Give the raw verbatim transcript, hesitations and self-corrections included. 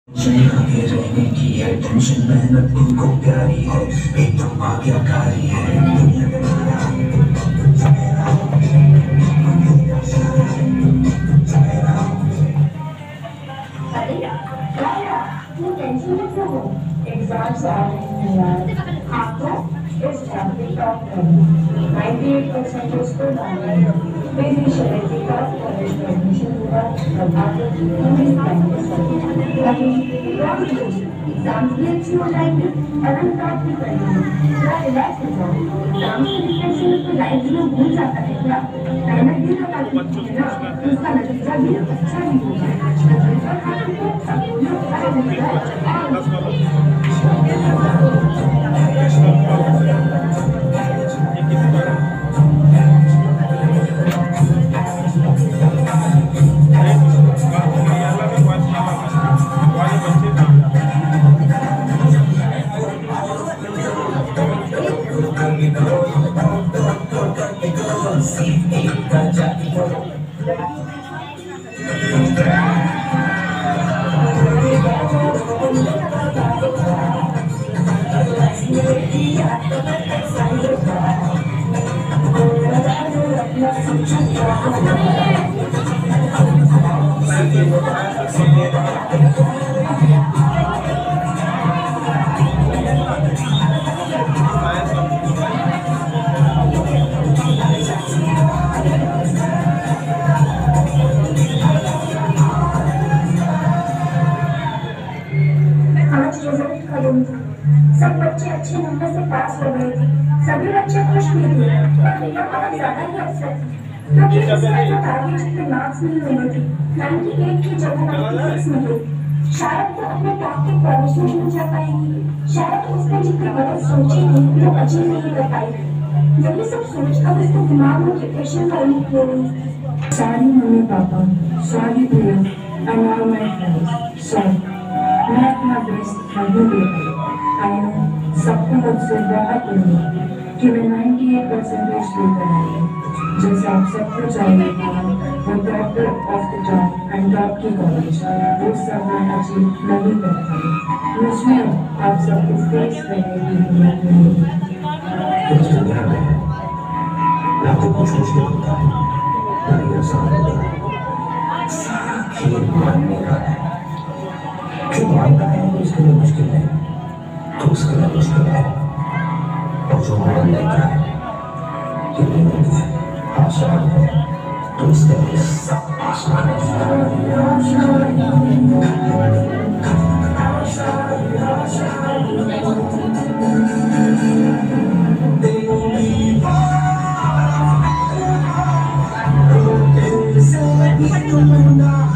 आगे रहने की है टेंशन, मेहनत इनको प्यारी है, एकदम आज्ञाकारी है। अरे क्या तू टेंशन में क्यों हो? एग्जाम्स आ रहे हैं यार। हाँ तो इस फैमिली टॉप करो, नाइंटी एट परसेंटेज को लाने मेरी शहर की टॉप कॉलेज में एडमिशन हुआ और आगे पूरी प्रैक्टिस करो। अभी एग्जाम्स भी अच्छी हो जाएंगी और हम टॉप भी करेंगे। थोड़ा रिलैक्स हो जाओ। एग्जाम्स की डिप्रेशन में तो लाइफ में भूल जाता है क्या? मेहनत भी तो करनी है ना, तो उसका नतीजा भी अच्छा ही होगा। नतीजा खाने को सब लोग खड़े हो जाए। आज रिजल्ट का दिन था। सब बच्चे अच्छे नंबर से पास हो गए थे। सभी बच्चे खुश भी थे, पर मेरा बहुत ज्यादा ही अफसोस था क्योंकि इस साल तो टारगेट जितने मार्क्स नहीं मिले थे। अट्ठानवे की जगह छियानवे मिले। शायद वो अपने टॉप के कॉलेज में नहीं जा पाएंगी, शायद उसने जितनी मदद सोची थी वो अचीव नहीं कर पाई। यही सब सोचकर उसके दिमाग में डिप्रेशन का रूप ले रही। सॉरी मम्मी पापा, सॉरी भैया and all my friends, sorry. मैं अपना बेस्ट नहीं दे पाई। आई नो सबको मुझसे बहुत उम्मीद है कि मैं अट्ठानवे परसेंटेज लेकर आई हूँ। जैसे आप सबको चाहिए था वो doctor of the top and top की कॉलेज, वो सब मैं अचीव नहीं कर पाई। मुझमें आप सबको फेस करने की हिम्मत नहीं। इस दुनिया में ना तो कुछ मुश्किल होता है ना ही आसान होता है। सारा खेल मानने का है। जो मानता है कि उसके लिए मुश्किल है तो उसके लिए मुश्किल है, और जो मान लेता है कि मेहनत है, आसान है, तो उसके लिए सब आसान है।